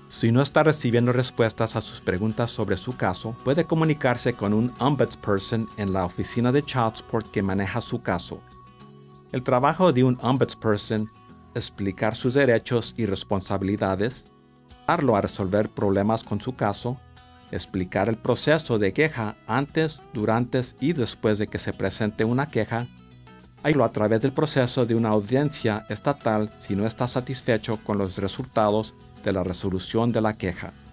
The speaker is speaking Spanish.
Si no está recibiendo respuestas a sus preguntas sobre su caso, puede comunicarse con un ombudsperson en la oficina de Child Support que maneja su caso. El trabajo de un ombudsperson es explicar sus derechos y responsabilidades, ayudarlo a resolver problemas con su caso, explicar el proceso de queja antes, durante y después de que se presente una queja, ayudarlo a través del proceso de una audiencia estatal si no está satisfecho con los resultados de la resolución de la queja.